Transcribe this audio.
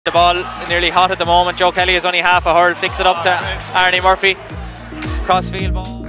The ball nearly hot at the moment. Joe Kelly is only half a hurl, flicks it up to Arnie Murphy. Crossfield ball.